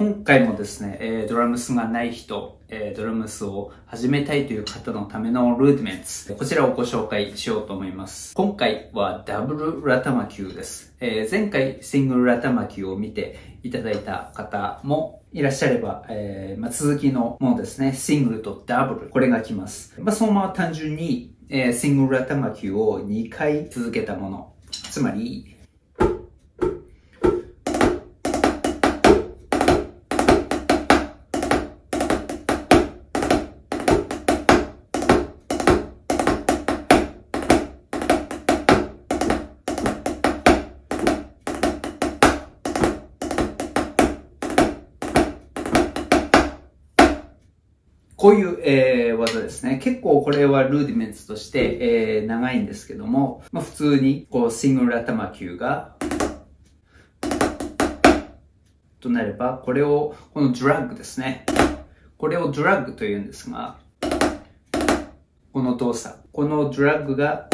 今回もですね、ドラムスがない人、ドラムスを始めたいという方のためのルーディメンツ、こちらをご紹介しようと思います。今回はダブルラタマキューです。前回シングルラタマキューを見ていただいた方もいらっしゃれば、続きのものですね、シングルとダブル、これが来ます。そのまま単純に、シングルラタマキューを2回続けたもの。つまり、こういう、技ですね。結構これはルーディメンツとして、長いんですけども、普通にこうシングルラタマキューがとなれば、このドラッグですね。これをドラッグというんですが、この動作、このドラッグが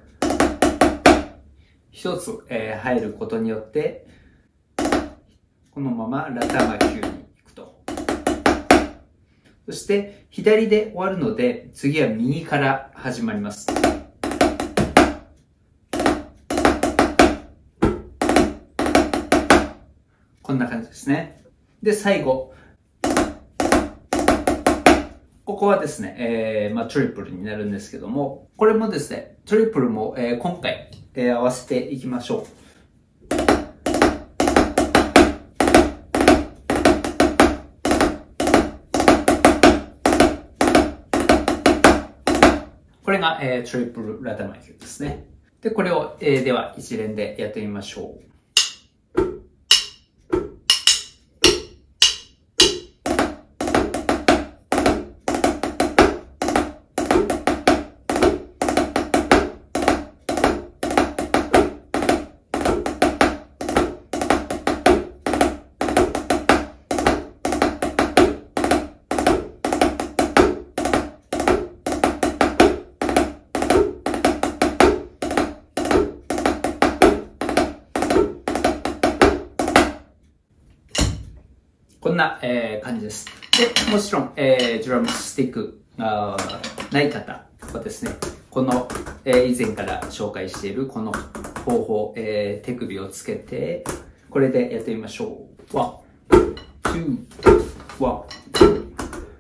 一つ、入ることによって、このままラタマキューに行くと。そして左で終わるので、次は右から始まります。こんな感じですね。で、最後。ここはですね、トリプルになるんですけども、これもですね、トリプルも、今回、合わせていきましょう。これが、トリプルラタマキューですね。で、これを、では一連でやってみましょう。こんな、感じです。で、もちろん、ドラムスティックがない方はですね、この、以前から紹介しているこの方法、手首をつけて、これでやってみましょう。1、2、1、2。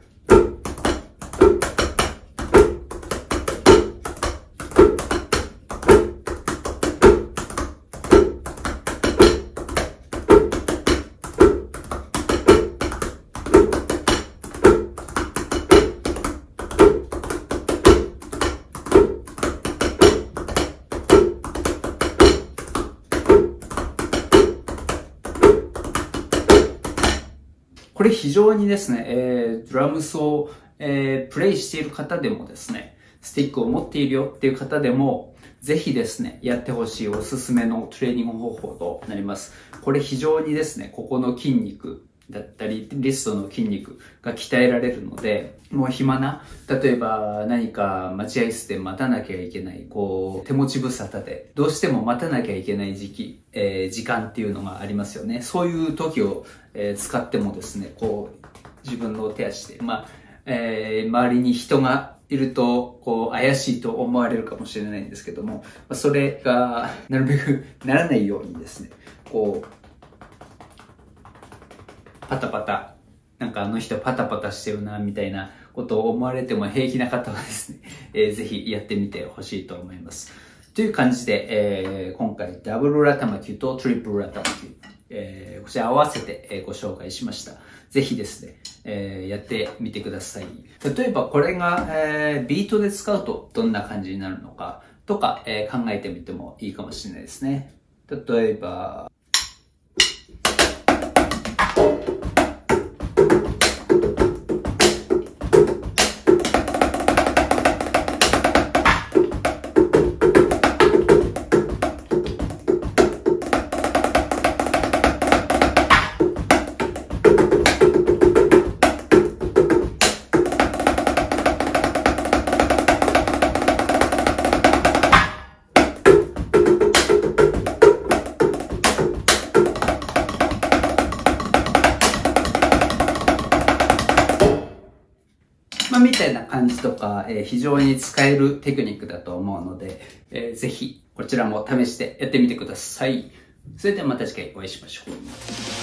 これ非常にですね、ドラムスを、プレイしている方でもですね、スティックを持っているよっていう方でも、ぜひですね、やってほしいおすすめのトレーニング方法となります。これ非常にですね、ここの筋肉だったり、リストの筋肉が鍛えられるので、もう暇な、例えば何か待合室で待たなきゃいけない、手持ち無沙汰で、どうしても待たなきゃいけない時間っていうのがありますよね。そういう時を、使ってもですね、自分の手足で、周りに人がいると、怪しいと思われるかもしれないんですけども、それがなるべくならないようにですね、パタパタ、なんかあの人パタパタしてるな、みたいなことを思われても平気な方はですね、ぜひやってみてほしいと思います。という感じで、今回ダブルラタマキューとトリプルラタマキュー、こちら合わせて、ご紹介しました。ぜひですね、やってみてください。例えばこれが、ビートで使うとどんな感じになるのかとか、考えてみてもいいかもしれないですね。例えば、 みたいな感じとか、非常に使えるテクニックだと思うので、ぜひこちらも試してやってみてください。それではまた次回お会いしましょう。